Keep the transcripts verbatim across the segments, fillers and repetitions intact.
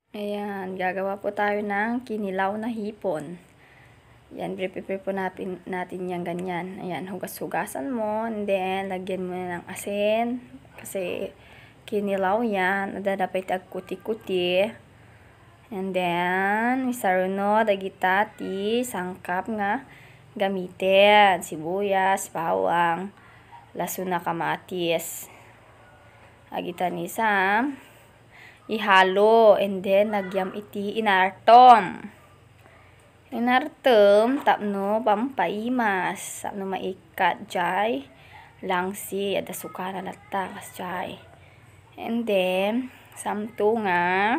Ayan, gagawa po tayo ng kinilaw na hipon. Yan, prepare po natin, natin yan ganyan. Ayan, hugas-hugasan mo, and then, lagyan mo na ng asin. Kasi, kinilaw yan. Ada dapat agkuti-kuti. And then, isaruno, dagita, ti, sangkap nga, gamitin. Sibuyas, bawang, laso na kamatis. Agitan isam. Ihalo, and then nagyam iti inartom. Inartom, tapno pampaimas, tapno maikat jay, langsi, ada sukara latta kas jay. And then, samto nga,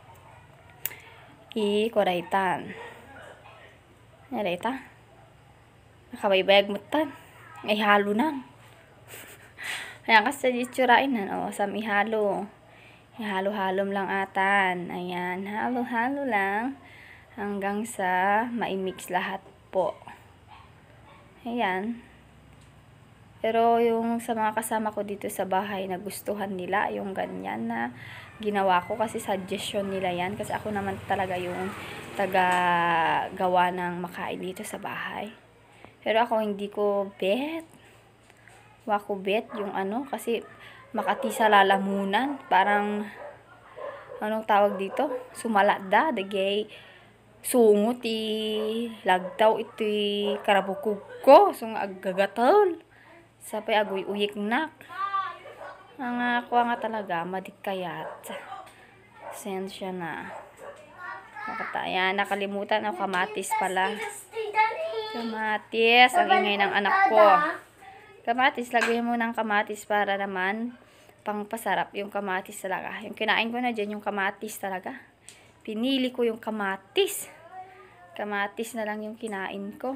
i-koraitan. Narita? Nakabaybayag mo tan. Ay halo nang. Ayan kasi itsurain na, o, sam ihalo. Halo-halom lang atan. Ayan, halo-halo lang hanggang sa maimix lahat po. Ayan. Pero yung sa mga kasama ko dito sa bahay, nagustuhan nila yung ganyan na ginawa ko kasi suggestion nila yan. Kasi ako naman talaga yung taga-gawa ng makain dito sa bahay. Pero ako hindi ko bet. Wako bet yung ano kasi Makati sa lalamunan, parang anong tawag dito? Sumalada, dagay sungot i lagtaw iti karabukog ko, sung aggagatol. Sapay agoy uyik nak. Ang ako nga talaga madikayat. Sensya na. Nakataya, nakalimutan ako kamatis pala. Kamatis, ang ingay ng anak ko. Kamatis, lagyan mo ng kamatis para naman pangpasarap yung kamatis talaga. Yung kinain ko na dyan, yung kamatis talaga. Pinili ko yung kamatis. Kamatis na lang yung kinain ko.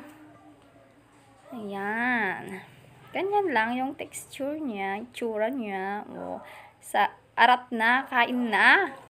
Ayan. Ganyan lang yung texture niya, itsura niya. O, sa arat na, kain na.